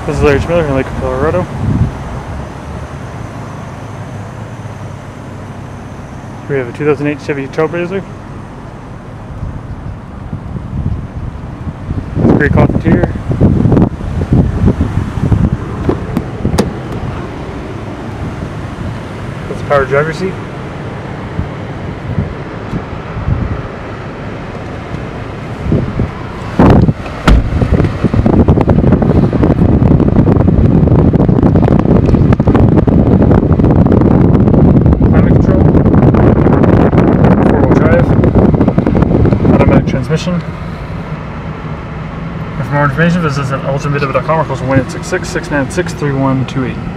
This is LHM in Lakewood, Colorado. We have a 2008 Chevy Trailblazer. It's a great cloth interior. It's a power driver's seat. Transmission. For more information, visit us at LHM or call us 1-866-696-3128.